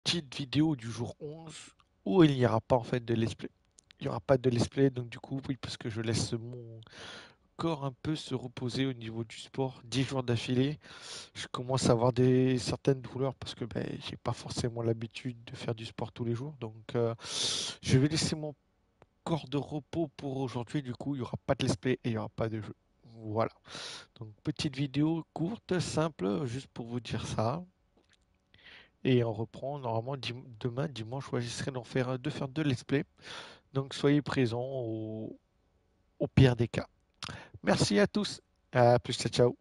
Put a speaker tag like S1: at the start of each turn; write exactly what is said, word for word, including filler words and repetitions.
S1: petite vidéo du jour onze où il n'y aura pas en fait de let's play. Il n'y aura pas de let's play, donc du coup, oui, parce que je laisse mon corps un peu se reposer au niveau du sport. Dix jours d'affilée, je commence à avoir des certaines douleurs parce que ben, j'ai pas forcément l'habitude de faire du sport tous les jours. Donc, euh, je vais laisser mon corps de repos pour aujourd'hui. Du coup, il n'y aura pas de let's play et il n'y aura pas de jeu. Voilà. Donc, petite vidéo courte, simple, juste pour vous dire ça. Et on reprend normalement dim- demain, dimanche, ouais, j'essaierai d'en faire, de faire deux let's play. Donc soyez présents au, au pire des cas. Merci à tous. À plus, ciao, ciao.